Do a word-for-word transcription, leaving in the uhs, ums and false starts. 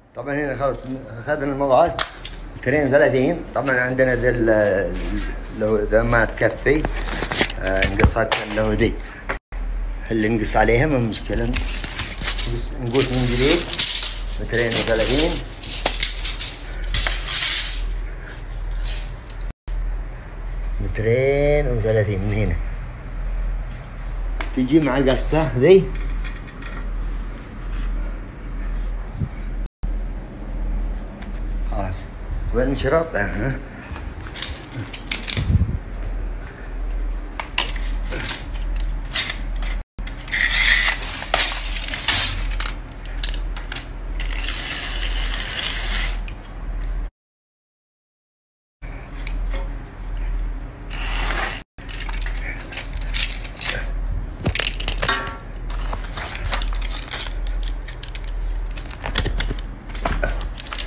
طبعا هنا خلاص اخذنا المضغات مترين وثلاثين. طبعا عندنا ذا لو اذا ما تكفي آه نقصها لو ذي اللي نقص عليها ما مشكلة، نقص من جديد مترين وثلاثين. مترين وثلاثين من هنا تجي مع القصة ذي خلاص. وين شرط؟ ها